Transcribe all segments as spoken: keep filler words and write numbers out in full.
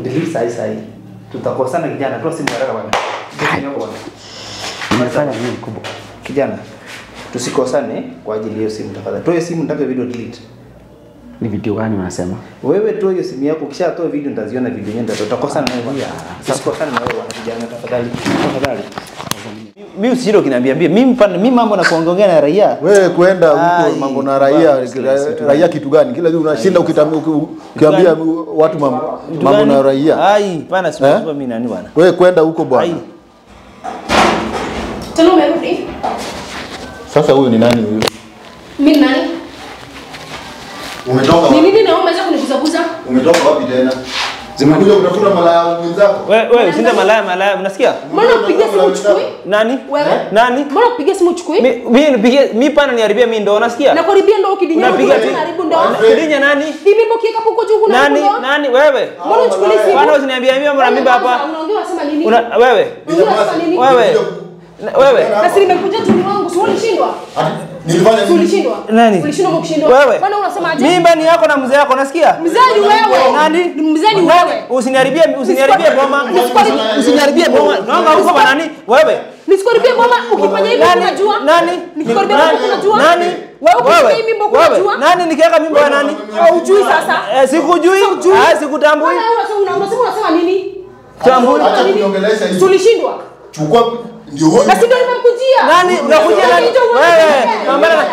delete sai sai. Tutakosana kijana, toa simu haraka bwana. Simu yako bwana. Nimefanya nini kubwa? Kijana, tusikosane kwa ajili hiyo simu tafadhali. Toa simu nataka video delete. Ni video gani unasema? Wewe toa hiyo simu yako, kisha toa video nitaziona video yenyewe tutakosana na wewe. Tusikosane na wewe bwana kijana tafadhali. Tafadhali. Mimi usijiro kiniambia mimi pana mimi mambo na kuongea na raia. Wewe kwenda huko mambo na raia, raia kitu gani? Kila siku unashinda ukiambia watu mambo mambo na raia. Ai, pana sio mimi nani bwana. Wewe kwenda huko bwana. Tena umerudi? Sasa huyu ni nani huyu? Mimi nani? Umetoka wapi? Ni nini na umeweza kuniguzaguza? Umetoka wapi tena? Zimekuja kutafuta malaya wenzako. Wewe wewe usinda malaya malaya unasikia? Mbona unapigia simu uchukui? Nani? Wewe? Nani? Mbona unapigia simu uchukui? Mimi nipige mimi pana niharibia mimi ndo unasikia? Na kuharibia ndo ukidinya unaharibu ndo. Kidinya nani? Mimi mbokieka huko juu kuna nani? Nani wewe? Mbona uchukui simu? Bwana usiniambia mimi mbona mimba hapa? Unaongea unasema nini? Wewe? Unasema nini? Wewe? Wewe? Basi nimekuja tu wangu, sio ulishindwa. Nilifanya nini? Ulishindwa. Nani? Ulishindwa mkushindwa. Wewe? Bwana unasemaje? Mimba ni yako na mzee wako unasikia? Mzee ni wewe. Nani? Mzee ni wewe. Usiniharibie usiniharibie boma. Usiniharibie boma. Naomba huko bwana nani? Wewe? Nisikaribie boma ukifanya hivyo unajua? Nani? Nisikaribie boma unajua? Nani? Wewe ukifanya mimba unajua? Nani nikiweka mimba ya nani? Hujui sasa. Eh, sikujui. Ah, sikutambui. Unasema unasema unasema nini? Tambui. Acha kuniongelesha hivi. Tulishindwa. Chukua ndio wewe. Na sisi ndio nimekujia. Nani? Unakujia nani? Wewe. Pambana na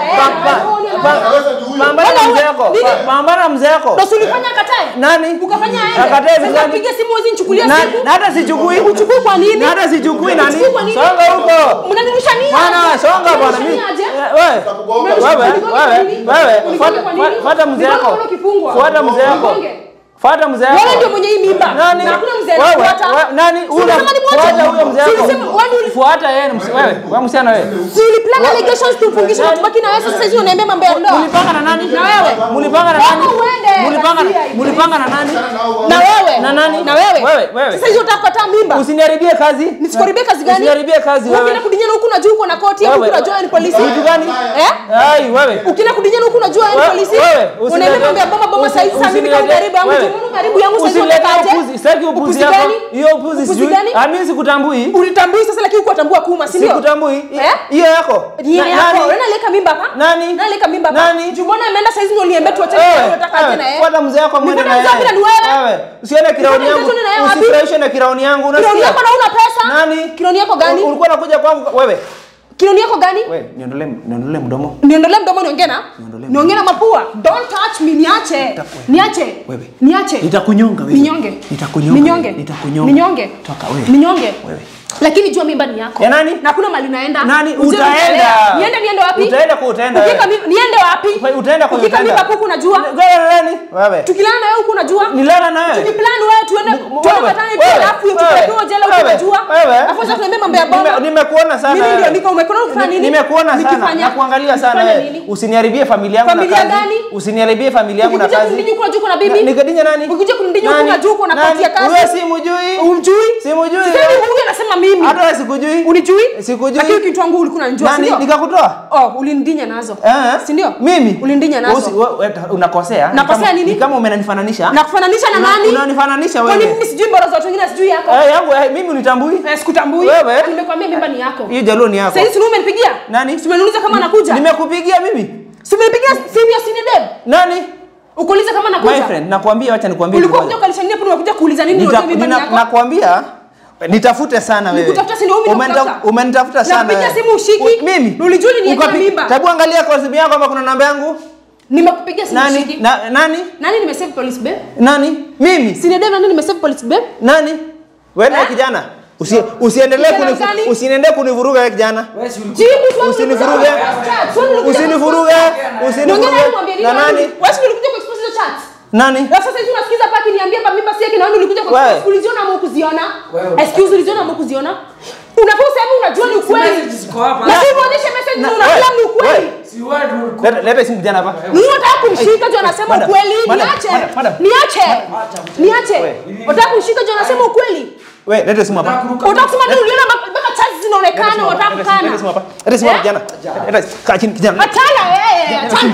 Pambana na mzee wako. Pambana na mzee wako. Ndio ulifanya akatae. Nani? Ukafanya aende. Akatae sasa gani? Piga simu hizi nichukulia simu. Na hata sichukui. Uchukui kwa nini? Na hata sichukui nani? Songa huko. Mnanirusha nini? Bwana, songa bwana mimi. Wewe. Wewe, wewe, wewe. Fuata mzee wako. Fuata mzee wako. Fuata mzee wako. Wewe ndio mwenye hii mimba. Nani? Na hakuna mzee anafuata. Nani? Fuata huyo mzee wako. Fuata yeye wewe. Wewe msichana wewe. Ulipanga allegations tumfungishe na tubaki na wewe sasa hizo unaambia mambo ya ndoa. Mulipanga na nani? Na wewe. Mulipanga na nani? Mulipanga mulipanga na nani? Na wewe. Na nani? Na wewe. Wewe, wewe. Sasa hizo utakataa mimba. Usiniharibie kazi. Nisikuharibie kazi gani? Usiniharibie kazi wewe. Ukienda kudinyana huku unajua uko na koti huku unajua ni polisi. Kitu gani? Eh? Ai wewe. Ukienda kudinyana huku unajua ni polisi. Unaambia mambo ya baba baba sasa hivi mimi kama karibu yangu tumeona karibu yangu sasa upuzi, sitaki upuzi yako. Hiyo upuzi sijui. Ah mimi sikutambui. Unitambui sasa lakini uko atambua kuma, si ndio? Sikutambui. Hiyo yako. Hiyo yako. Unaona leka mimba hapa? Nani? Nani leka mimba hapa? Nani? Jumona ameenda sasa hizi ndio niambia tu acha unataka aje na yeye. Fuata mzee wako mwende na yeye. Wewe. Usiende kiraoni yangu. Usifurahishe na kiraoni yangu unasikia? Kiraoni yako na una pesa? Nani? Kiraoni yako gani? Ulikuwa unakuja kwangu wewe. Kiraoni yako gani? Wewe, niondolee niondolee mdomo. Niondolee mdomo niongee na? Niongee na mapua. Don't touch me, niache. Niache. Wewe. Niache. Nitakunyonga wewe. Ninyonge. Nitakunyonga. Ninyonge. Nitakunyonga. Ninyonge. Toka wewe. Ninyonge. Wewe. Lakini jua mimba ni yako. Ya nani? Na kuna mali naenda. Nani? Utaenda. Niende niende wapi? Utaenda kwa utaenda wewe. Ukika niende wapi? Utaenda kwa utaenda. Ukika mimba huku unajua? Wewe nani? Wewe. Tukilana na wewe huku unajua? Nilala na wewe. Tukiplan wewe tuende tuende katani tu alafu tukatoa jela huko unajua? Wewe. Afu sasa tunaambia mambo ya baba. Nimekuona sana. Mimi ndio niko umekuona kufanya nini? Nimekuona sana. Na kuangalia sana wewe. Usiniharibie familia yangu na kazi. Familia gani? Usiniharibie familia yangu na kazi. Ukija kunidinyo kuna juu kuna bibi. Nikadinya nani? Ukija kunidinyo kuna juu kuna kati ya kazi. Wewe si mjui. Umjui? Si mjui. Sasa huyu anasema mimi. Hata wewe sikujui. Unijui? Sikujui. Lakini kitu wangu ulikuwa unanijua, si ndio? Nikakutoa? Oh, ulindinya nazo. Eh? Si ndio? Mimi? Ulindinya nazo. Unakosea. Nakosea nini? Ni kama umenifananisha. Nakufananisha na nani? Unanifananisha wewe. Kwani mimi sijui bora za watu wengine sijui yako? Eh, yangu mimi unitambui? Eh, sikutambui. Wewe? Nimekwambia mimba ni yako. Hiyo jalo ni yako. Sasa si umenipigia? Nani? Si umeniuliza kama anakuja? Nimekupigia mimi. Si umenipigia simu ya Sinedeb? Nani? Ukuuliza kama anakuja? My friend, nakwambia acha nikwambie. Ulikuwa kuja ukalishania hapo unakuja kuuliza nini ndio mimba ni yako? Nakwambia nitafute sana wewe. Nikutafuta si ndio mimi nakutafuta. Umenitafuta sana. Nakupigia simu ushiki. Mimi. Ulijua niweka mimba. Hebu angalia kwa simu yako kama kuna namba yangu. Nimekupigia simu nani? ushiki. Na, nani? Nani nimesave police babe? Nani? Mimi. Sinedeb nani nimesave police babe? Nani? Wewe eh? Kijana. Usi usiendelee kuni usiendelee kunivuruga wewe kijana. Jibu usinivuruge. Usinivuruge. Usinivuruge. Na nani? Wewe ulikuja ku expose hizo chat. Nani? Na sasa hizi unasikiza paki niambia hapa mimba si yake na wewe ulikuja ku expose uliziona ama ukuziona? Excuse uliziona ama ukuziona? Unafaa useme unajua ni ukweli. Lazima uonyeshe message ndio unajua ni ukweli. Si wewe. Leta simu kijana hapa. Mimi nataka kumshika juu anasema ukweli. Niache. Niache. Niache. Unataka kumshika juu anasema ukweli. Wewe leta simu hapa. Unataka kusema nini uliona mpaka chat zinaonekana unataka kana. Leta simu hapa. Leta simu hapa kijana. Leta kaa chini kijana. Achana wewe. Achana wewe.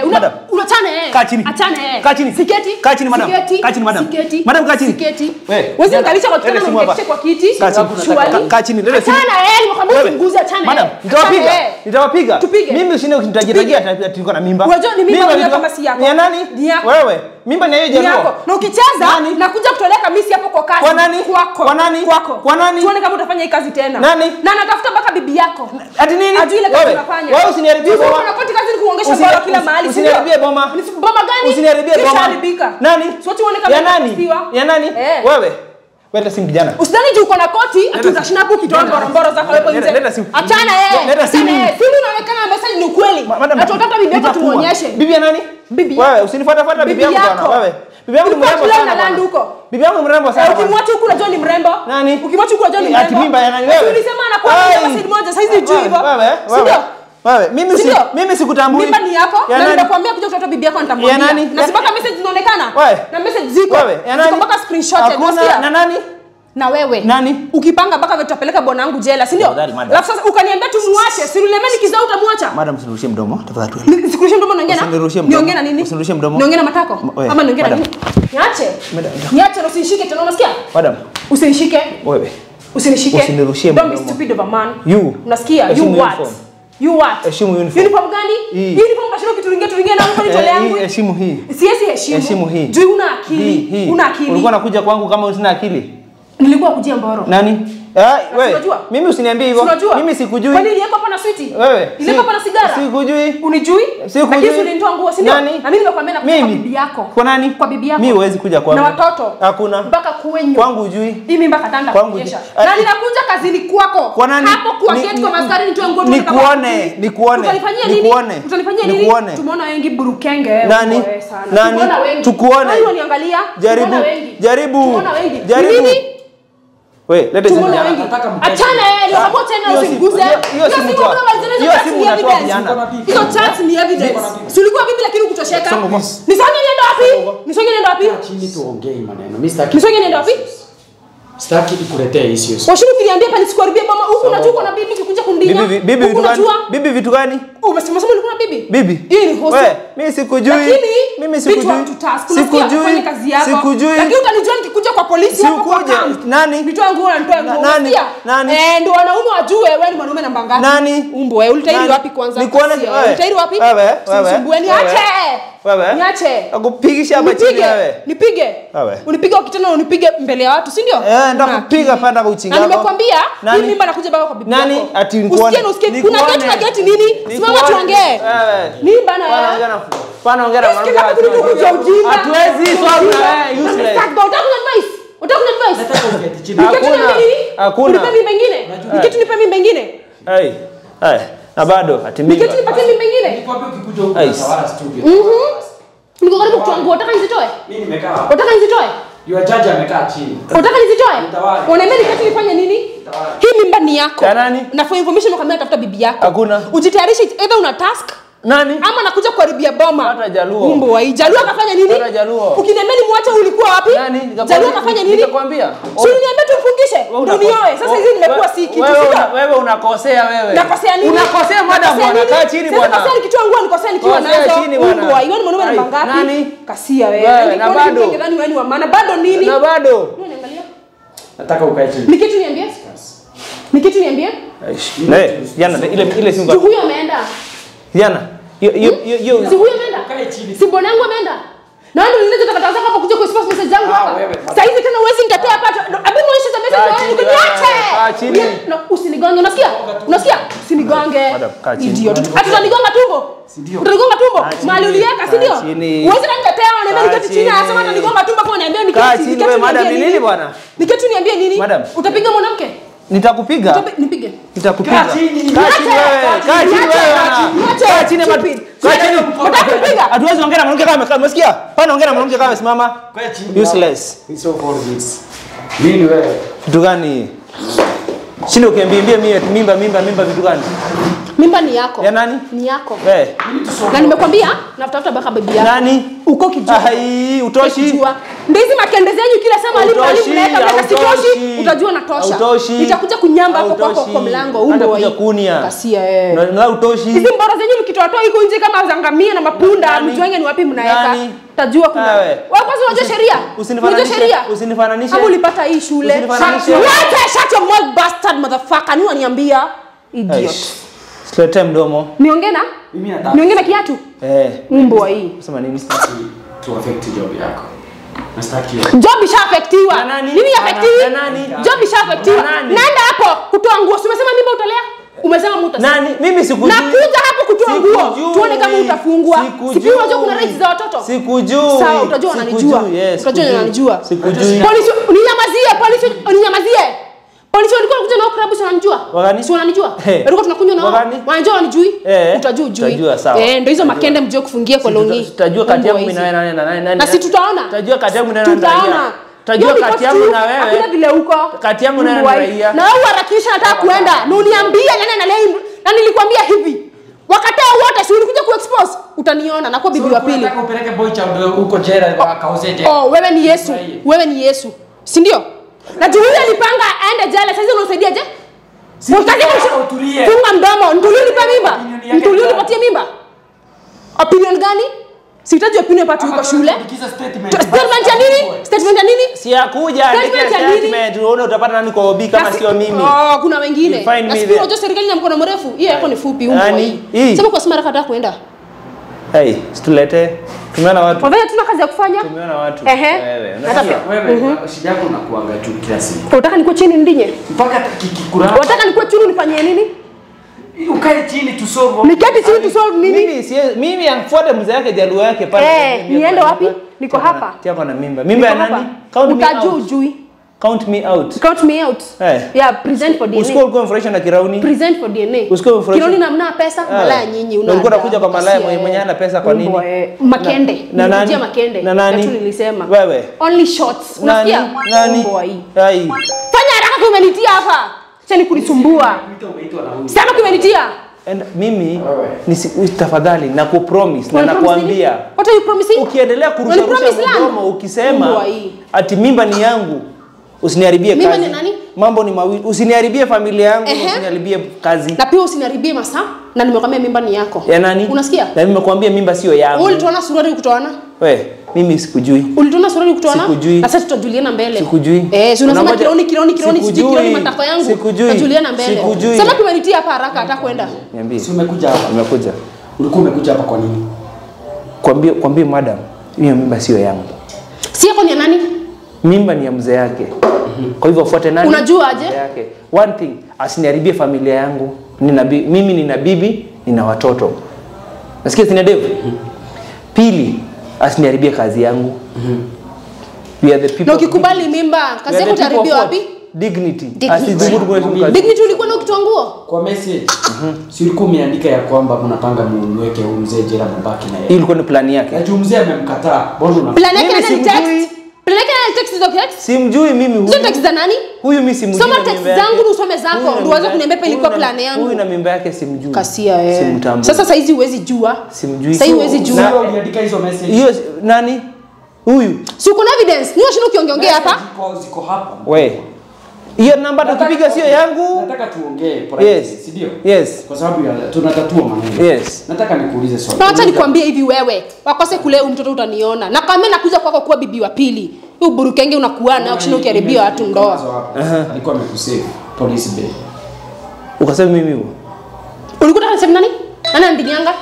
eh. Madam. Unachana eh. Kaa chini. Achana eh. Kaa chini. Siketi. Kaa chini madam. Siketi. Kaa chini madam. Siketi. Madam kaa chini. Siketi. Wewe. Wewe nikalisha kwa kitanda na ungetisha kwa kiti. Kaa chini. Shwari. Kaa chini. Lele simu. Achana eh, nimekwambia usinguze achana. Madam, eh. nitawapiga. Achana, eh. Nitawapiga. Tupige. Mimi usine ukinitajia ati niko na mimba. Unajua ni mimba niko- kama si yako. Ni ya nani? Ni yako. Wewe. Mimba ni ya hiyo Ni yako. jaluo. Na ukicheza Nani? nakuja kutolea kamisi hapo kwa kazi. Kwa nani? Kwako. Kwa nani? Kwako. Kwa nani? Tuone kama utafanya hii kazi tena. Nani? Na natafuta mpaka bibi yako. Ati nini? Ajui ile kazi Wewe. unafanya. Wewe usiniharibie Sisi boma. tunakoti kazi ni kuongesha Usini- bora kila mahali. si ndio? Usiniharibie boma. Ni boma gani? Usiniharibie boma. Kishaharibika. Nani? Sio tuone kama Ya nani? utasifiwa. Ya nani? Eh. Wewe. Wewe simu kijana. Usidhani tu uko na koti ati utashinda hapo ukitoa mboromboro zako hapo nje. Leta simu. Achana eh. Leta simu. Achana, eh. Simu inaonekana message ni ukweli. Madam, Na tunataka bibi yako nitakuua. tumuonyeshe. Bibi ya nani? Bibi Wewe yako. usinifuata fuata bibi Bibi yangu bwana. yako. Wewe. Bibi yangu ni Ulikuwa mrembo kule sana. na land bwana. huko. Bibi yangu ni mrembo Eh, sana. bwana. ukimwacha huku unajua ni mrembo. Nani? Ukimwacha huku unajua ni Ati mrembo. mimba ya nani wewe? Ulisema anakuwa Ai. na message moja, sasa hizi juu hivyo. Wewe, Si ndio? wewe. Wewe, mimi si Sindio? mimi sikutambui. Mimba ni yako Ya na nani? nitakwambia kuja kutoa bibi yako nitamwambia. Ya nani? Na sipaka message zinaonekana. Wewe. Na message ziko. Wewe, ya nani? Ziko mpaka screenshot. Hakuna na nani? Na wewe. Nani? Ukipanga mpaka vile tutapeleka bwana wangu jela, si ndio? Tafadhali, madam. Alafu sasa ukaniambia tu muache, si ulemeni kizao utamwacha. Madam usinirushie mdomo, tafadhali tu. Sikurushe mdomo naongea na. Usinirushie mdomo. Niongee na nini? Usinirushie mdomo. Niongee na matako. Wewe, Ama niongee na madam. nini? Niache. Madam. Niache na usinishike tena unasikia? Madam, Usinishike. wewe. Usinishike. Usinirushie Don't be mdomo. stupid of a man. You. Unasikia? Heshimu You what? uniform. You what? Heshimu uniform. Uniform gani? Hii. Uniform kashinda kitu kingine kingine na mfano tole Eh, yangu. hii, heshimu hii. Siwezi heshimu. Heshimu hii. Juu una akili. Hii, hii. Una akili. Ulikuwa unakuja kwangu kama usina akili? Nilikuwa kujia Mboro. Nani? Ah, wewe. unajua? Mimi usiniambie hivyo. Unajua? Mimi sikujui. Kwani niliweka hapa na switi? Wewe. Niliweka hapa na sigara? Sikujui. Unijui? Sikujui. Lakini ulinitoa nguo, si ndio? Nani? Na mimi nimekwambia nakuja kwa Mimi? bibi yako. Kwa nani? Kwa bibi yako. Mimi huwezi kuja kwangu. Na watoto. Hakuna. Mpaka kwenyu. Kwangu hujui. Hii mimba katanda Kwangu kuonyesha. ju- Na Ah, ninakuja kazini kwako. Kwa nani? Hapo kwa Ni- gate kwa ni- maskari nitoe nguo ni tuone kama- kuone, ni kuone, Utanifanyia ni nini? kuone, Utanifanyia ni nini? kuone. Tumeona wengi burukenge wewe. Nani? wewe sana. Nani? Tumeona wengi. Tukuone. Nani waniangalia? Jaribu. Tumeona wengi. Jaribu. Tumeona wengi. Jaribu. Nini? Wewe, leta simu Tumeona jana. wengi. nataka mkae Achana yeye, ndio hapo tena Hiyo simu- usimguze. hiyo- hiyo simu toa. kama zile Hiyo chats simu ni unatoa evidence. vijana. Hizo chats ni evidence. Si ulikuwa vipi lakini ukutosheka? Songo boss. Nisonge niende wapi? Nisonge niende wapi? chini tuongee maneno. Mimi sitaki Nisonge niende wapi? sitaki nikuletee issues. Washuru kiniambia hapa nisikuharibie mama huku unajua uko na bibi kikuja kundinya. Bibi bibi Huku vitu gani? unajua? Bibi vitu gani? Umesema sema ulikuwa na bibi? Bibi. Hii ni host. Wewe, mimi sikujui. Lakini Mimi vitu sikujui. hatutask. Unasikia? Sikujui. Fanya kazi yako. Sikujui. Lakini utanijua nikikuja kwa polisi hapo kwa Sikuje. camp. Nani? Nitoe nguo na nitoe Na- nguo. nani? Unasikia? Nani? Eh, ndio wanaume wajue wewe ni mwanaume namba ngapi? Nani? Umbo wewe ulitairi Nani? wapi kwanza? Nikuone Kasia, wewe. Ulitairi wapi? Wewe, wewe. Usinisumbue, niache. Wewe. Niache. Nakupigisha hapa chini Nipige. wewe. Nipige. Wewe. Unipige ukitana unipige mbele ya watu, si ndio? Eh, ndakupiga panda kwa uchinga Na wako. nimekwambia hii Nani? mimba nakuja baba kwa bibi Nani? yako. Ati nikuone. Usikie na usikie. Kuna Nikuone. geti na geti nini? Simama Nikuone. tuongee. Wewe. Mimba na Pana ongea na pana ongea na Usikie kama kuna kuja ujinga. Hatuwezi swala na wewe useless. Unataka advice? Unataka advice? Nataka uketi chini. Ni kitu Hakuna. nipe nini? Hakuna. Nipe mimba ingine. Ni kitu nipe mimba ingine. Hey. Hey. Na bado ati Ni mimba. kitu nipatie mimba ingine. Nikwambia ukikuja huko Ai. unatawala studio. Mhm. Niko karibu kutoa nguo. Unataka nizitoe? Mimi nimekaa hapa. Unataka nizitoe? Your judge amekaa chini. Unataka nizitoe? Nitawali. Unaambia ni kitu nifanye nini? Hii mimba ni yako. Ya nani? Na for information nakwambia tafuta bibi yako. Hakuna. Ujitayarishe either una task Nani? ama nakuja kuharibia boma. Hata Jaluo. Umbo wa hii. Jaluo akafanya nini? Hata Jaluo. Ukiniambia ni muache ulikuwa wapi? Nani? Nikakwambia- Jaluo akafanya nini? Nikakwambia. Si uliniambia tumfungishe. Ndio nioe. Sasa hizi nimekuwa si kitu. Wewe sio? una- wewe unakosea wewe. Nakosea nini? Unakosea madam Nakosea bwana. nini? Kaa chini Sasa bwana. Nakosea nikitoa nguo nikosea nikiwa Kosea nazo. chini bwana. Umbo wa hii. Wewe ni mwanaume namba Ai, ngapi? nani? Kasia wewe. Wewe, Yaani na kwa nini bado. ungedhani wewe ni wa maana? Bado nini? Na bado. Niangalia. Nataka ukae chini. Ni kitu niambie? Ni kitu niambie? Eh, jana ile ile simu Si kwa. huyo ameenda. Jana. Hiyo hiyo hiyo Si huyo ameenda. Ukae chini. Si bwana yangu ameenda. Na wewe ndio unaleta takataka zako hapa kuja kuexpose message zangu Ah, hapa. wewe, Sasa hivi tena uwezi nitatea hapa. Abi muonyeshe za message Kaa zangu chini, niache. kaa chini. No, usinigonge. Unasikia? Unasikia? Usinigonge. Madam, kaa chini. Idiot. Hata utanigonga tumbo. Ndio. Utanigonga tumbo. chini. Mahali uliweka, si Kaa ndio? chini. Uwezi nitatea na Kaa niketi chini chini. anasema atanigonga tumbo kwa niambia Kaa niketi. chini wewe madam, ni nini bwana? Niketi niambie nini? Madam. Utapiga mwanamke? Nitakupiga. Utapi- Nipige. Nitakupiga. Kaa chini. Kaa chini wewe. Kaa chini wewe bwana. Kaa chini bwana. Kaa chini. Utakupiga. Hatuwezi ongea na mwanamke kama amekaa. Umesikia? Pana ongea na mwanamke kama amesimama. Kae chini. Useless. It's all for this. Nini wewe? Vitu gani? Shinda ukiambiambia mimi ati mimba mimba mimba vitu gani? Mimba ni yako. Ya nani? Ni yako. Eh. Na nimekwambia natafuta baka bibi yako. Nani? Uko kijua. Ai, utoshi. Kijua. Ndizi makende zenyu kila saa mwalimu mwalimu Utoshi. leta leta sitoshi, hautoshi. utajua natosha. Hautoshi. Nitakuja kunyamba hapo kwako Hautoshi. kwa mlango Hata umbo kuja hii. kunia. Kasia eh. Na na utoshi. Hizi mbora zenyu mkitoa toa iko nje kama zangamia na mapunda, Nani? mjuange ni wapi mnaweka. Nani? Tajua kuna. Wewe. Wewe kwanza unajua sheria? Unajua Usinifananishe. sheria? Usinifananishe. Kama ulipata hii shule. Usinifananishe. What? Shut your mouth bastard motherfucker. Ni waniambia idiot. Silete mdomo. Niongee na? Mimi nataka Niongee na kiatu? Eh. Mbwa hii. Sema nini? to affect job yako. Nastaki hiyo. Job ishaafektiwa. Na nani? Nini affectiwa? Na nani? Job ishaafektiwa. Na nani? Nenda hapo kutoa nguo. Umesema mimba utalea? Umesema muta. Nani? Mimi sikujui. Nakuja hapo kutoa nguo. Sikujui. Tuone kama utafungwa. Sikujui. Sipii unajua kuna rights za watoto. Sikujui. Sawa, utajua unanijua. Sikujui, yes, Utajua sikujui. unanijua. Sikujui. Polisi uninyamazie, polisi uninyamazie. Polisi walikuwa wanakuja na klabu si wananijua? Wagani? Si wananijua? Hey. Walikuwa tunakunywa nao. Wagani? Wanajua wanijui? Eh. Utajua ujui. Utajua, sawa. Eh, ndio hizo makende mjue kufungia kwa longi. Tutajua kati yangu mimi na wewe nani na nani. Na si tutaona. Tutajua kati yangu na nani. Tutaona. Tutajua kati yangu na wewe. Hakuna vile huko. Kati yangu na nani raia. Na wewe harakisha nataka kuenda. Na uniambie nani na leo. Na nilikwambia hivi. Wakataa wote si ulikuja kuexpose utaniona na kwa bibi wa pili. Nataka upeleke boy child huko jela akauze jela. Oh, wewe ni Yesu. Wewe ni Yesu. Si ndio? Na juu yule alipanga aende jela sasa unasaidia je? Mtaki utulie. Funga mdomo. Ntulio nipe mimba. Ntulio nipatie mimba. Opinion gani? Sihitaji opinion patu yuko shule. Statement ya nini? Statement ya nini? Si yakuja Statement ya nini? statement uone utapata nani kwa obi kama sio mimi. Oh, kuna wengine. You find me Nasikia there. unajua serikali na mkono mrefu. Hiyo yako ni fupi umbo Nani? hii. Hii. Sema kwa sima nataka kuenda. Hey, situlete. Tumeona watu. Kwa vile tuna kazi ya kufanya. Tumeona watu. Ehe. Wewe. Hata Unasikia? Wewe shida yako unakuanga tu kila siku. unataka nikuwe chini ndinye? Mpaka kikikura. Unataka nikuwe chini unifanyie nini? Ukae chini tu solve. Niketi chini tu solve nini? Mimi si mimi amfuate mzee yake jalu yake pale. Eh, niende wapi? Niko hapa. Tia kwa na mimba. Mimba ya Niko hapa. nani? Count me Utajua out. ujui. Count me out. Count me out. Eh. Yeah, present for D N A. Usikue ulikuwa mfurahisha na Kirauni. Present for D N A. Usikue mfurahisha. Kirauni na mna pesa, malaya nyinyi una. Na ulikuwa unakuja kwa malaya mwenye mwenye hana pesa kwa nini? Makende. Na nani? Nilikujia makende. Na nani? Tu nilisema. Wewe. Only shots. Nani? Unasikia? Nani? Umbo hii. Hai. Fanya haraka kumenitia hapa. Acha nikunisumbua. Sema kumenitia. And mimi nisi tafadhali na ku promise na Una promise nakuambia nini? What are you promising? ukiendelea kurusha Una promise rusha land? mdomo ukisema Umbo hii. ati mimba ni yangu usiniharibie Mimba kazi. ni nani? Mambo ni mawili. Usiniharibie familia yangu, Ehe. usiniharibie kazi. Na pia usiniharibie masaa na nimekwambia mimba ni yako. Ya nani? Unasikia? Na nimekuambia mimba sio yangu. Wewe ulitoana suruali kutoana? We, mimi sikujui. Ulitoana suruali kutoana? Sikujui. Na sasa tutajuliana mbele. Sikujui. Eh, si unasema Unangoja- kironi kironi kironi sijui Sikujui. kironi matako yangu. Sikujui. Tutajuliana mbele. Sikujui. Sema kumenitia hapa haraka hata kwenda. Niambie. Si umekuja hapa. Nimekuja. Ulikuwa umekuja hapa kwa nini? Kwambie kwambie madam, hiyo mimba sio yangu. Si yako ni ya nani? Mimba ni ya mzee yake. Kwa hivyo fuate nani? Unajua aje? Mzee yake. One thing, asiniharibie familia yangu. Nina bi, mimi nina bibi, nina watoto. Nasikia sina devu. Pili, asiniharibie kazi yangu. We are the people. Na ukikubali mimba, We kazi are yako the people utaharibiwa of wapi? what? Dignity. Dignity. Asidhubutu kuheshimu kazi. Dignity ulikuwa na ukitoa nguo? Kwa message. Si ulikuwa umeandika ya kwamba mnapanga muweke huyu mzee jela mbaki na Hii yeye. ilikuwa ni plani yake. Na juu mzee amemkataa. Mbona una Plan yake Mimi ni simjui. text. Plan yake ni text hizo text. Simjui mimi huyu. Hizo text za nani? Huyu mimi simjui. Soma na text mimba yake. zangu na usome zako, Huyu na ndio uweze mimba- kuniambia pa ilikuwa huyu na- plan yangu. Huyu na mimba yake simjui. Kasia eh. Simtambui. Sasa saizi huwezi jua. Simjui. Sasa huwezi Na- jua. Wewe uliandika hizo message. Hiyo nani? Huyu. Si uko na evidence? Niwe shino ukiongea hapa. Ziko ziko hapa. We. Hiyo namba tukipiga sio yangu. Nataka tuongee Yes. privacy, si ndio? Yes. Kwa sababu ya tunatatua maneno. Yes. Nataka nikuulize swali. Na acha nikwambie hivi wewe. Wakose kule huyu mtoto utaniona. Na kama mimi nakuja kwako kuwa bibi wa pili. Hiyo burukenge unakuwa na ukishinda ukiharibia watu ndoa. Alikuwa amekusave police bay. Ukasema mimi hivyo. Ulikuwa unasema nani? Nani andinyanga?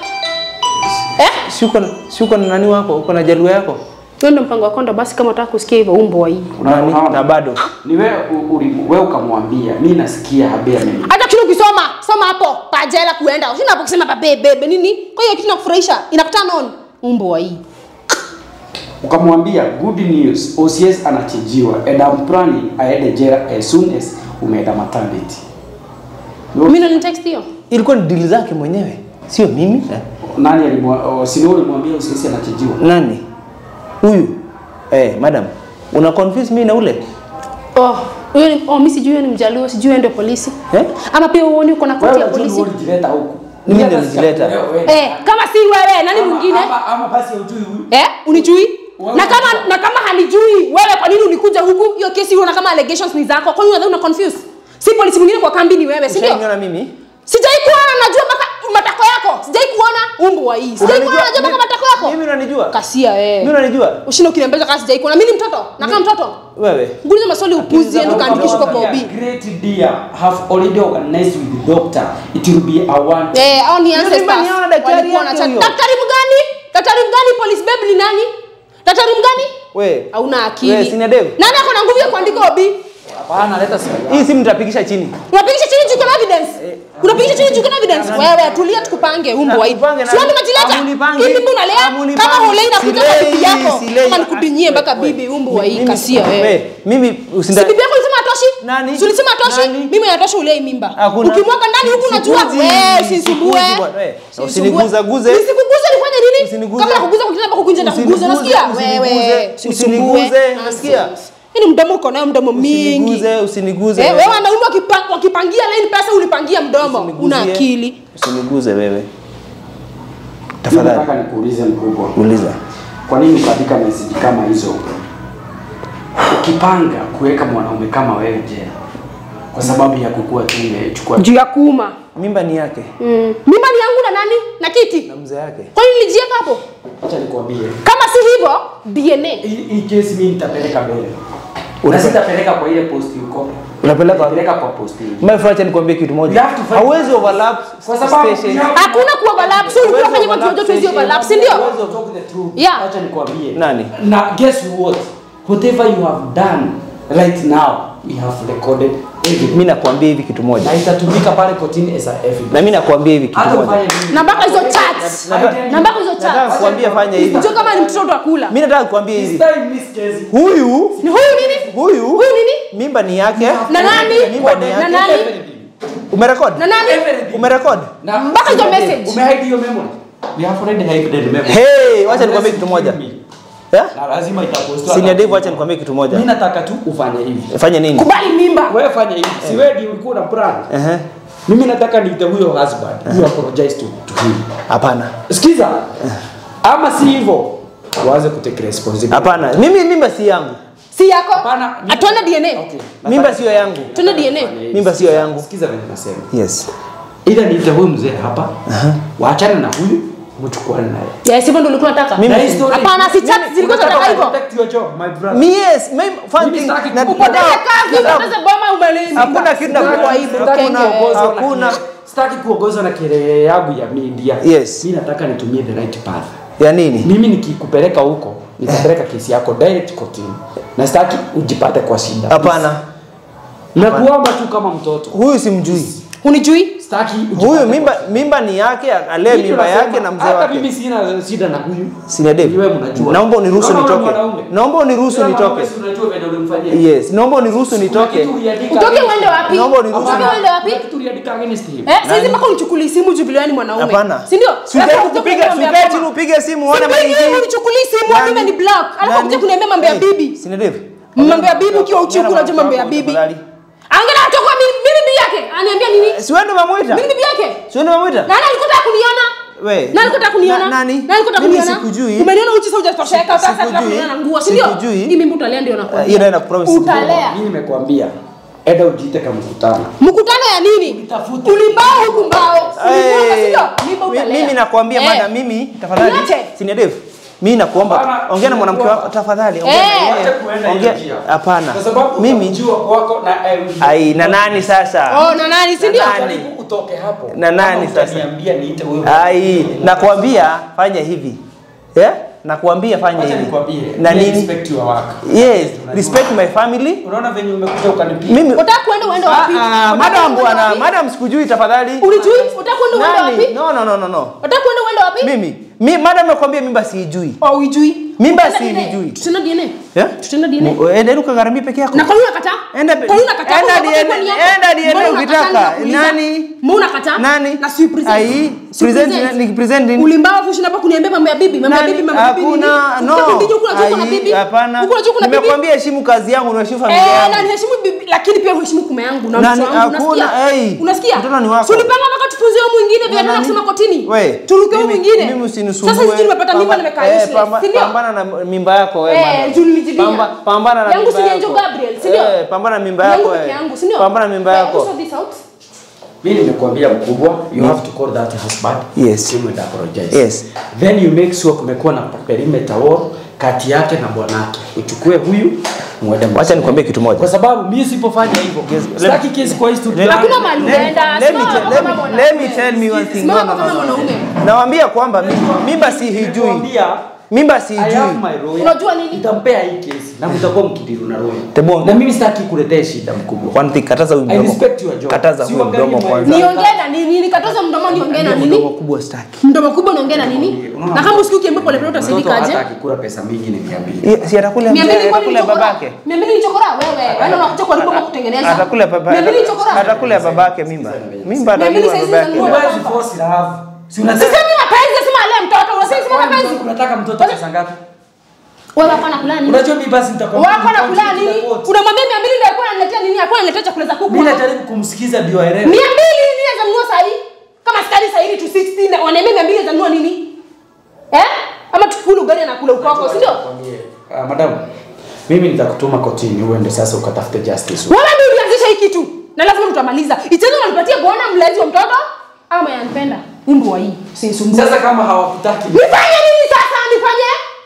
Eh? Si uko na si uko na nani wako? Uko na jalua yako? Wewe ndio mpango wa konda basi kama unataka kusikia hivyo umbo hii. Nani? Unaona? Na bado. Ni wewe u- uli- wewe ukamwambia mimi nasikia habari mimi. Hata kitu ukisoma, soma hapo, pajela kuenda. Usina hapo kusema babe bebe nini? Kwa hiyo kitu nakufurahisha, inakutana on umbo hii. Ukamwambia good news, O C S anachijiwa and I'm planning aende jela as soon as umeenda maternity. Mimi ndo nitext hiyo. Ilikuwa ni deal zake mwenyewe. Sio mimi. Eh? Nani alimwambia? Si wewe ulimwambia O C S anachijiwa? Nani? Huyu. Eh, madam. Una confuse mimi na ule? Oh, huyo ni oh, mimi sijui huyo ni mjaluo, sijui yeye ndio polisi. Eh? Ama pia uone uko na koti ya Wewe polisi. unajua ulijileta huku. Mimi Mimi ndio nilijileta. wewe. Eh, kama si wewe, nani Ama- mwingine? Ama ama basi hujui huyu. Eh, unijui? Na kama na kama hanijui, wewe kwa nini ulikuja huku? Hiyo kesi unaona kama allegations ni zako. Kwa nini unadhani una confuse? Si polisi mwingine kwa kambi ni wewe, si ndio? Ushainiona mimi? Sijai kuona, najua mpaka matako yako. Sijai kuona umbu wa hii. Sijai kuona, najua mpaka matako yako. Mimi unanijua? Kasia wewe. Mimi unanijua? Ushinda ukiniambia kama sijai kuona. Mimi ni mtoto. Na kama mtoto. Wewe. Nguliza maswali upuzi endo kaandikishwa kwa O B. Great dear have already organized with the doctor. It will be a one. Eh, au ni ancestors. Nimeona daktari yake huyo. Daktari mgani? Daktari mgani? Police babe ni nani? Daktari mgani? Wewe. Hauna akili. Wewe sina dev. Nani ako na nguvu ya kuandika O B? Hapana, leta simu. Hii simu nitapigisha chini. Unapigisha chini juu kuna evidence. Unapigisha chini juu kuna evidence. Wewe tulia tukupange umbo wa hii. Sio tunajileta. Hivi mbona unalea? Kama hulei na kuja kwa bibi yako. Kama nikudinyie mpaka bibi umbo wa hii kasia wewe. Mimi usinda. Si bibi yako ulisema atoshi? Nani? Si ulisema atoshi? Mimi natosha ulei mimba. Ukimwanga ndani huku unajua wewe usisumbue. Usiniguza guze. Nisikuguze nifanye nini? Usiniguze. Kama nakuguza kwa kitanda kukunja na kuguza unasikia? Wewe usiniguze. Unasikia? Ni mdomo uko nayo mdomo mingi. Usiniguze, usiniguze. Eh, wewe wanaume wakipangia line pesa ulipangia mdomo. Una akili. Usiniguze wewe. Tafadhali. Nataka nikuulize mkubwa. Uliza. Kwa nini ukaandika message kama hizo? Ukipanga kuweka mwanaume kama wewe jela kwa sababu ya kukua tu imechukua juu ya kuuma. Mimba ni yake. Mm. Mimba ni yangu na nani? Na kiti. Na mzee yake. Kwa nini nilijieka hapo? Acha nikwambie. Kama si hivyo, D N A. Hii kesi mimi nitapeleka mbele. Na sitapeleka kwa ile post yuko. Unapeleka peleka kwa post hii. Mimi acha nikwambie kitu moja. Hauwezi overlap kwa sababu hakuna ku overlap. So ulikuwa unafanya mambo yote hizo overlap, si ndio? Yeah. Acha nikwambie. Nani? Na guess what? Whatever you have done right now, we have recorded. Mimi nakwambia hivi kitu moja. Na itatumika pale kotini as a evidence. Na mimi nakwambia hivi kitu moja. Na mpaka hizo chats. Na mpaka hizo chats. Nataka kukwambia fanya hivi. Unajua kama ni mtoto akula. Mimi nataka kukwambia hivi. Huyu ni huyu nini? Huyu huyu nini? Mimba ni yake. Na nani? Mimba ni yake. Na nani? Umerekodi? Na nani? Umerekodi? Mpaka hizo message. Umehide hiyo memory. We have already hidden the memory. Hey, wacha nikwambie kitu moja. Yeah? Na lazima itapostiwa. Senior Dave, acha nikwambie kitu moja. Mimi nataka tu ufanye hivi. Fanye nini? Kubali mimba. Wewe fanya hivi. Si wewe ndio ulikuwa na plan. Eh eh. Mimi nataka niite huyo husband. You apologize to to him. Hapana. Sikiza. Ama si hivyo. Waanze kutake responsibility. Hapana. Mimi mimba si yangu. Si yako? Hapana. Atuone D N A. Okay. Mimba sio yangu. Tuone D N A. Mimba sio yangu. Sikiza vile nasema. Yes. Ila niite huyo mzee hapa. Waachane na huyu. Mchukuane naye. Yes, hivyo ndio ulikuwa unataka. Hapana, si chat zilikuwa zinataka hivyo. Protect your job, my brother. Yes, mimi fun thing. Na upoteze kazi, upoteze boma umelini. Hakuna kitu na kwa hivyo Hakuna hakuna sitaki kuongozwa na kelele yangu ya media. Yes. Mimi nataka nitumie the right path. Ya nini? Mimi nikikupeleka huko, nitapeleka kesi yako direct kotini. Na sitaki ujipate kwa shida. Hapana. Nakuomba tu kama mtoto. Huyu simjui. Unijui? Sitaki huyu mimba mimba ni yake, alee mimba yake na mzee wake. Hata mimi sina shida na huyu. Sina Dave. Wewe mnajua. Naomba uniruhusu nitoke. Naomba uniruhusu nitoke. Unajua vile ulimfanyia. Yes, naomba uniruhusu nitoke. Utoke uende wapi? Naomba uniruhusu. Utoke uende wapi? Tuliandika against him. Eh, sasa mpaka unichukulie simu jubiliani mwanaume. Hapana. Si ndio? Sitaki kupiga, sitaki chini upige simu uone maingine. Mimi unichukulie simu mwanaume ni block. Alafu kuja kuniambia mambo ya bibi. Sina Dave. Mambo ya bibi ukiwa uchiku unajua mambo ya bibi. Angalia atakuwa mimi bibi yake. Aniambia nini? Si wewe ndo umemuita? Mimi bibi yake. Si wewe ndo umemuita? Nani alikutaka kuniona? Wewe. Nani alikutaka kuniona? Nani? Nani alikutaka Mimi kuniona? sikujui. Umeniona uchi sasa hujatosheka sasa tunataka kuniona nguo, si ndio? Sikujui. Hii mimi utalea ndio nakwambia. Hiyo ndio nakupromise. Utalea. Mimi nimekuambia. Eda ujiite kama mkutano. Mkutano ya nini? Ulimbao huku mbao. Ulimbao si ndio? Mimi utalea. Mimi nakwambia mada mimi tafadhali. Sina Dave. Mimi nakuomba ongea na mwanamke wako tafadhali, ongea na yeye. Ongea. Hapana. Mimi jua kwako na ai na nani sasa? Oh, na nani si ndio? Utoke hapo. Na nani sasa? Niambia niite huyo. Ai, nakwambia fanya hivi. Eh? Nakwambia fanya hivi. Na nini? Respect your work. Yes, respect my family. Unaona venye umekuja ukanipiga. Mimi unataka kwenda uende wapi? Madam bwana, madam sikujui tafadhali. Ulijui? Unataka kwenda uende wapi? No no no no no. Unataka kwenda uende wapi? Mimi, mimi madam nakwambia mimba siijui. Oh, uijui. Mimba siijui. Tuna D N A. Yeah? Tutaenda D N A. Mu- Enda ukagharamia peke yako. Na kwa nini unakataa? Enda Kwa nini unakataa? enda Kwa D N sababu kwa nini yako? enda D N A Mbona unakataa ukitaka. ninakuuliza? Nani? Mbona unakataa? Nani? Na si present. Ai, Si present ni present ni Ulimbawa kushinda hapa kuniambia mambo ya bibi, mambo ya Nani? bibi, mambo ya bibi. nini? Hakuna, no. Ukitaka kudiju kuna chuko na Ai, bibi. hapana. Ukuna chuko na bibi. Nimekwambia heshimu kazi yangu na heshimu familia Eh, yangu. na niheshimu bibi, lakini pia uheshimu kume yangu na Nani? mtoto wangu. Hakuna, Unasikia? ei. Unasikia? Mtoto ni wako. Si ulipanga mpaka tufunze huyo mwingine vile Nani? tena kusema kotini. We, Turuke huyo mimi- mwingine. Mimi usinisumbue. Sasa sisi nimepata mimba Pamba- nimekaa eh, useless. pamba- Si ndio? Pambana na mimba yako wewe. Eh, madam. juu nilijibia. Pamba- Pambana na Yangu mimba si Angel yako. Gabriel, si ndio? Eh, pambana na mimba Yangu yako. peke eh. yangu, si ndio? Pambana na mimba Wait, yako. who saw this out? Mimi nimekuambia mkubwa, you have to call that husband. Yes. You will apologize. Yes. Then you make sure kumekuwa na perimeter wall kati yake na bwanake. Uchukue huyu muende. Wacha nikwambie kitu moja. Kwa sababu mimi sipofanya hivyo, sitaki kesi kwa hii studio. Hakuna mahali unaenda. Let me Simama tell- kama let me- mwanaume. let me tell me one thing. No, Simama no, kama no, no. mwanaume. Nawaambia kwamba mi- mimba si hijui. Nikwambia, Mimba si I have hijui. my lawyer. Unajua nini? Nitampea hii kesi na mtakuwa mkidiru na lawyer. Tebongo. Na mimi sitaki kuletea shida mkubwa. One thing, kataza huyu I mdomo. respect your job. Kataza Si huyu uangalie mdomo my- kwanza. Niongee na nini? Nikatoza mdomo niongee na Mdomo nini? kubwa staki. Mdomo kubwa niongee na nini? Na kama usiku ukiambia pole pole utasidika aje? Hata akikula pesa mingi ni mia mbili. Ye- Si atakula Mia mbili mzee, kwani atakula nichokora? babake. Mia mbili nichokora wewe. Wewe unakuja kwa lipo kutengeneza. Atakula baba. Mia mbili nichokora. Atakula babake mimba. Mimba Mia mbili atakula saizi babake. zanunua. Huwezi force love. Si unataka Sisemi mapenzi, sema ale mtoto. Unasema sema mapenzi. unataka mtoto pesa ngapi? Wewe hapa nakula nini? Unajua mimi basi nitakwambia. Wewe hapa nakula nini? Unamwambia mia mbili ndio alikuwa ananiletea nini? Alikuwa ananiletea chakula za kuku. Mimi najaribu kumsikiza ndio aelewe. Mia mbili nini za nunua sasa hii? Kama skari sasa hivi two sixty na wanaambia mia mbili za nunua nini? Eh? Ama tukule ugali na kula ukoko, si ndio? Ah, madam. Mimi nitakutuma kotini uende sasa ukatafute justice. Wewe ndio ulianzisha hii kitu. Na lazima tutamaliza. Itendo unanipatia bwana mlezi wa mtoto ama yanipenda? Umbu wa hii. Usinisumbue. Sasa kama hawakutaki Nifanye nini sasa? Nifanye?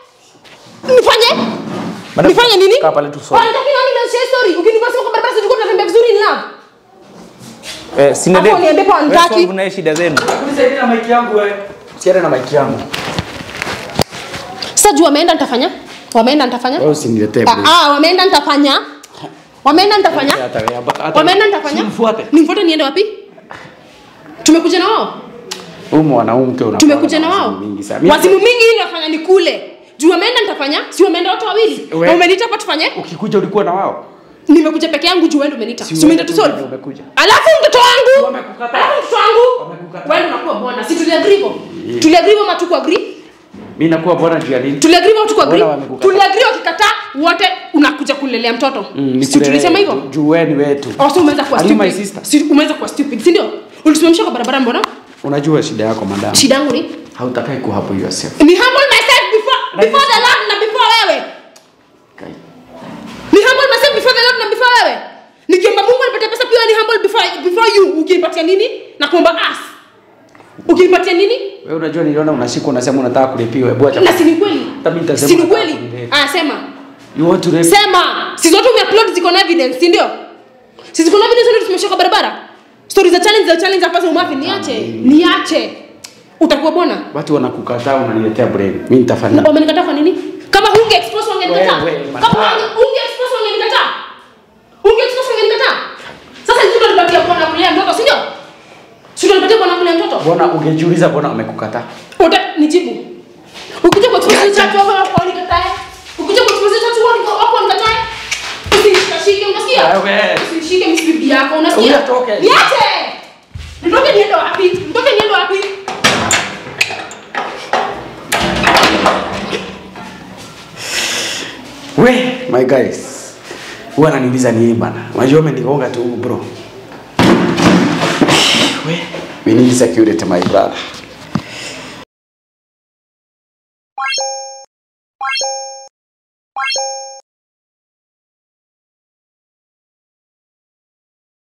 Nifanye? Madam, Nifanye nini? kaa pale tu sorry. Wanataka nini ndio share story? Ukinipasua kwa barabara tulikuwa tunatembea vizuri ni love. Eh, sina Hapo demu. niambie kwa Wewe nitaki. solve naye shida zenu. Unisaidie na mic yangu wewe. Siende na mic yangu. Sasa juu wameenda nitafanya? Wameenda nitafanya? Wewe usiniletee Ah, bure. ah, wameenda nitafanya. Wameenda nitafanya? Hata hata Wameenda nitafanya? Simfuate. Nimfuate niende wapi? Tumekuja na wao? Huyu mwanamke una. Tumekuja na wao? Mingi sana. Wazimu mingi ili wafanya nikule. Juu wameenda nitafanya? Si wameenda wote wawili? We- Na umeniita hapa tufanye? Ukikuja ulikuwa na wao. Nimekuja peke yangu juu wewe ndio umeniita. Si Si umeenda wewe tu solve. ndio umekuja. Alafu mtoto wangu. Wamekukataa. Alafu mtoto wangu. Wamekukataa. Wewe unakuwa bwana. Si tuliagree hivyo? Tuliagree ama tu agree? Mimi nakuwa bwana juu ya nini? Tuliagree au tukuagree? Mbona wamekukataa? Tuliagree wakikataa wote unakuja kulelea mtoto. Mm, Si tulisema hivyo? Juu wewe ni wetu. Au si umeweza kuwa Are you my stupid? sister? Si umeweza kuwa stupid, si ndio? Ulisimamisha kwa barabara mbona? Unajua shida yako madam. Shida yangu ni Hautakai kuhapo yourself. ni humble myself before before the Lord na before wewe. Okay. Ni humble myself before the Lord na before wewe. Nikiomba Mungu anipatie pesa pia ni humble before before you. Ukinipatia nini? Na kuomba us. Ukinipatia nini? Wewe unajua niliona unashika unasema unataka kulipiwa. Hebu acha. Na si ni kweli. Hata mimi nitasema Si ni nataka kweli. kunileta. Ah, sema. You want to rape? Sema. Si zote umeupload ziko na evidence, si ndio? Si ziko na evidence ndio tumeshika kwa barabara. Stories za challenge za challenge hapa za umafi niache. Niache. Utakuwa bwana. Watu wanakukataa unaniletea blame. Mimi nitafanya. Na wamenikataa kwa nini? Kama hunge expose wangenikataa. Wewe, wewe, Kama hunge hunge expose wangenikataa. Hunge expose wangenikataa. Sasa hizo ndo tunapatia bwana kulea mtoto, si ndio? Sio tunapatia bwana kulea mtoto. Bwana ungejiuliza bwana wamekukataa. Uta nijibu. Ukija kwa expose chatu hapa kwa nikatae. Ukija kwa expose chatu hapo nikatae. Usishike, unasikia? Wewe. Usishike misibi yako, unasikia? Unatoke. Niache. Nitoke niende wapi? Nitoke niende wapi? We, my guys. Huwa ananiuliza nini bana? Unajua umenigonga tu bro. We, we need security my brother.